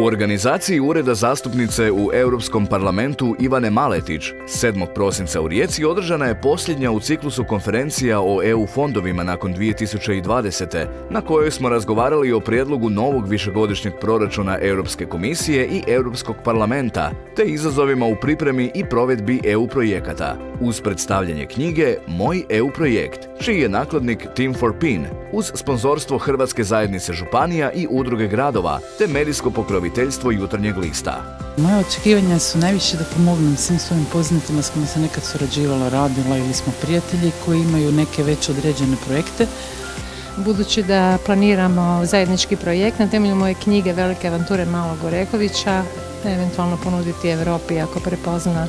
U organizaciji Ureda zastupnice u Europskom parlamentu Ivane Maletić 7. prosinca u Rijeci održana je posljednja u ciklusu konferencija o EU fondovima nakon 2020. na kojoj smo razgovarali o prijedlogu novog višegodišnjeg proračuna Europske komisije i Europskog parlamenta, te izazovima u pripremi i provedbi EU projekata, uz predstavljanje knjige Moj EU projekt, čiji je nakladnik Team for PIN, uz sponzorstvo Hrvatske zajednice županija i udruge gradova, te medijsko pokroviteljstvo Jutarnjeg lista. Moje očekivanja su najviše da pomognem svim svojim poznatima s kojima sam nekad surađivala, radila ili smo prijatelji koji imaju neke već određene projekte. Budući da planiramo zajednički projekt na temelju moje knjige Velike avanture Malog Orehovića, eventualno ponuditi Europi ako prepozna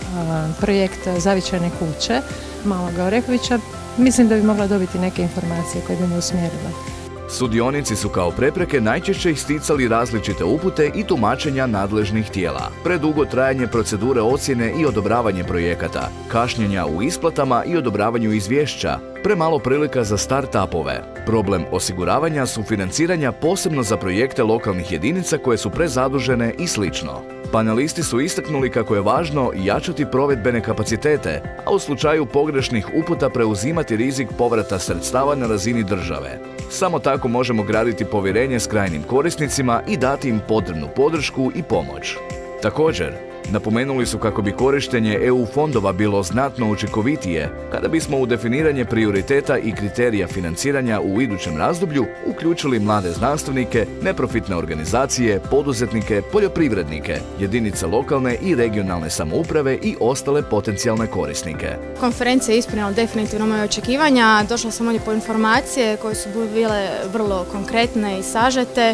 projekt Zavičajne kuće Malog Orehovića, mislim da bi mogla dobiti neke informacije koje bi me usmjerile. Sudionici su kao prepreke najčešće isticali različite upute i tumačenja nadležnih tijela, predugo trajanje procedure ocjene i odobravanje projekata, kašnjenja u isplatama i odobravanju izvješća, premalo prilika za start-upove, problem osiguravanja sufinanciranja posebno za projekte lokalnih jedinica koje su prezadužene i slično. Panelisti su istaknuli kako je važno jačati provedbene kapacitete, a u slučaju pogrešnih uputa preuzimati rizik povrata sredstava na razini države. Samo tako možemo graditi povjerenje s krajnjim korisnicima i dati im potrebnu podršku i pomoć. Također, napomenuli su kako bi korištenje EU fondova bilo znatno učinkovitije kada bismo u definiranje prioriteta i kriterija financiranja u idućem razdoblju uključili mlade znanstvenike, neprofitne organizacije, poduzetnike, poljoprivrednike, jedinice lokalne i regionalne samouprave i ostale potencijalne korisnike. Konferencija je ispunila definitivno moje očekivanja. Došla sam ovdje po informacije koje su bile vrlo konkretne i sažete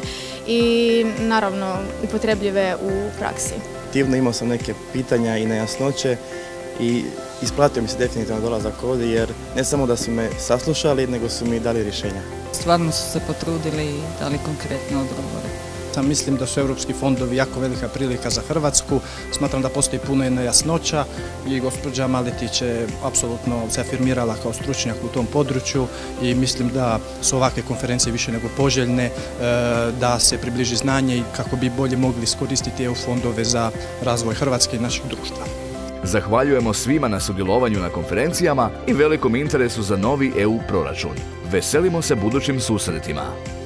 i naravno upotrebljive u praksi. Imao sam neke pitanja i nejasnoće i isplatio mi se definitivno dolazak ovdje jer ne samo da su me saslušali, nego su mi dali rješenja. Stvarno su se potrudili i dali konkretne odgovore. Mislim da su europski fondovi jako velika prilika za Hrvatsku. Smatram da postoji puno nejasnoća i gospođa Maletić je apsolutno se afirmirala kao stručnjak u tom području i mislim da su ovakve konferencije više nego poželjne, da se približi znanje i kako bi bolje mogli iskoristiti EU fondove za razvoj Hrvatske i našeg društva. Zahvaljujemo svima na sudjelovanju na konferencijama i velikom interesu za novi EU proračun. Veselimo se budućim susretima.